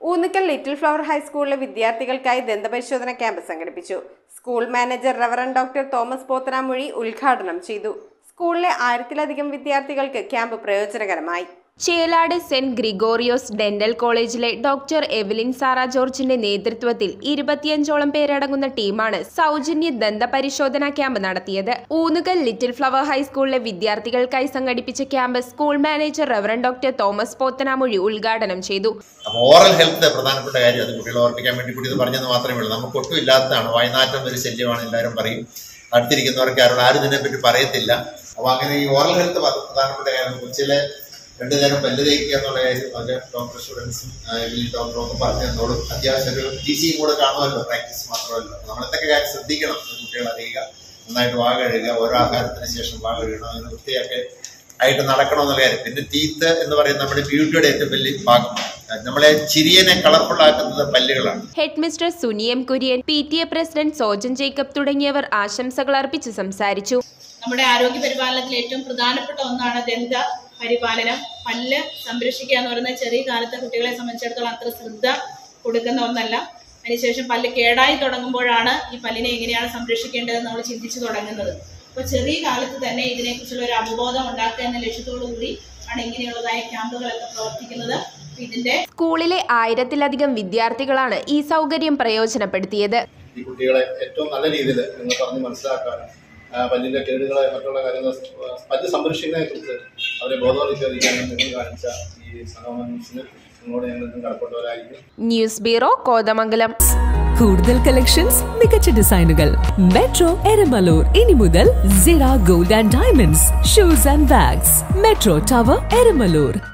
ഊന്നുക്കൽ little flower ഹൈസ്കൂളിലെ വിദ്യാർത്ഥികൾക്കായി ദന്തപരിശോധന ക്യാമ്പ് സംഘടിപ്പിച്ചു. School manager reverend doctor Thomas Pothanamozhi ഉദ്ഘാടനം ചെയ്തു. സ്കൂളിലെ 1000-ലധികം വിദ്യാർത്ഥികൾക്ക് ക്യാമ്പ് പ്രയോജനകരമായി. ചേലാട് സെന്റ് ഗ്രിഗോറിയോസ് ഡെന്റൽ കോളേജിലെ ഡോക്ടർ എവലിൻ സാറ ജോർജിന്റെ നേതൃത്വത്തിൽ 25ഓളം പേരടങ്ങുന്ന ടീമാണ് സൗജന്യ ദന്തപരിശോധനാ ക്യാമ്പ് നടത്തിയത്. ഊന്നുകൽ ലിറ്റിൽ ഫ്ലവർ ഹൈസ്കൂളിലെ വിദ്യാർത്ഥികൾക്കായി സംഘടിപ്പിച്ച camp school manager reverend doctor Thomas Pothanamozhi ഉദ്ഘാടനം ചെയ്തു. ഓറൽ ഹെൽത്ത് പ്രധാനപ്പെട്ട കാര്യം, അത് കുട്ടികളെ ഓർപ്പിക്കാൻ വേണ്ടി കൂടി ഇത് പറഞ്ഞെന്ന് മാത്രമേ ഉള്ളൂ. നമുക്ക് ഒട്ടും ഇല്ലാത്തതാണ്. വായ്നാറ്റം ഒരു ശല്യമാണ്, എല്ലാവരും പറയും. അടുത്തിരിക്കുന്നവർക്ക് ആരും ഇതിനെപ്പറ്റി പറയത്തില്ല. അപ്പോൾ അങ്ങനെ ഈ ഓറൽ ഹെൽത്ത് പ്രധാനപ്പെട്ട കാര്യം. കൊച്ചിലെ 2 നേരം പല്ല് തേക്കുക എന്നുള്ള കാര്യം അത് ഡോക്ടർ സ്റ്റുഡൻസും ഡോക്ടറും ഒക്കെ പറഞ്ഞു തന്നോളും. അത്യാവശ്യം ഒരു ടീച്ചിങ് കൂടെ കാണുമല്ലോ, പ്രാക്ടീസ് മാത്രമല്ലോ. നമ്മൾ എന്തൊക്കെ കാര്യം ശ്രദ്ധിക്കണം, കുട്ടികൾ അറിയുക, നന്നായിട്ട് വാ കഴുകുക, ഓരോ ആഹാരത്തിന് ശേഷം വാ കഴുകണം, അതിന് വൃത്തിയൊക്കെ ആയിട്ട് നടക്കണമെന്നുള്ള കാര്യം. പിന്നെ ടീത്ത് എന്ന് പറയുന്നത് നമ്മുടെ ബ്യൂട്ടിയുടെ ഏറ്റവും വലിയ ഭാഗമാണ്. നമ്മളെ ചിരിയനെ കളർഫുൾ ആക്കുന്നത് പല്ലുകളാണ്. Head mister Suniyam Kurian, PTA president Sojan Jacob തുടങ്ങിയവർ ആശംസകൾ അർപ്പിച്ച് സംസാരിച്ചു. നമ്മുടെ ആരോഗ്യ പരിപാലനത്തിൽ ഏറ്റവും പ്രധാനപ്പെട്ട ഒന്നാണ് ദന്ത പരിപാലനം. പല്ല് സംരക്ഷിക്കുക എന്ന് പറയുന്നത് ചെറിയ കാലത്തെ കുട്ടികളെ സംബന്ധിച്ചിടത്തോളം അത്ര ശ്രദ്ധ കൊടുക്കുന്ന ഒന്നല്ല. അതിനുശേഷം പല്ല് കേടായി തുടങ്ങുമ്പോഴാണ് ഈ പല്ലിനെ എങ്ങനെയാണ് സംരക്ഷിക്കേണ്ടതെന്ന് നമ്മൾ ചിന്തിച്ചു തുടങ്ങുന്നത്. അപ്പോൾ ചെറിയ കാലത്ത് തന്നെ ഇതിനെക്കുറിച്ചുള്ള ഒരു അവബോധം ഉണ്ടാക്കുക എന്ന ലക്ഷ്യത്തോടു കൂടി ആണ് ഇങ്ങനെയുള്ളതായ ക്യാമ്പുകളൊക്കെ പ്രവർത്തിക്കുന്നത്. ഇതിന്റെ സ്കൂളിലെ 1000-ലധികം വിദ്യാർത്ഥികളാണ് ഈ സൗകര്യം പ്രയോജനപ്പെടുത്തിയത്. ഈ കുട്ടികളെ ഏറ്റവും നല്ല രീതിയിൽ നിങ്ങൾ പറഞ്ഞ് മനസ്സിലാക്കാനും പല്ലിന്റെ കേടുകളെ മറ്റുള്ള കാര്യങ്ങൾ പല്ല് സംരക്ഷിക്കുന്നതിനെ കുറിച്ച് അവരെ ബോധവൽക്കരിക്കാനും നിങ്ങൾ കാണിച്ച ഈ സഹകരണത്തിന് നിങ്ങളോട് ഞങ്ങൾ കടപ്പെട്ടവരായിരിക്കും. News bureau, Kothamangalam. കൂടുതൽ കളക്ഷൻസ്, മികച്ച ഡിസൈനുകൾ. മെട്രോ എരമലൂർ. ഇനി മുതൽ സിറ gold and diamonds, shoes and bags. Metro tower Eramalloor.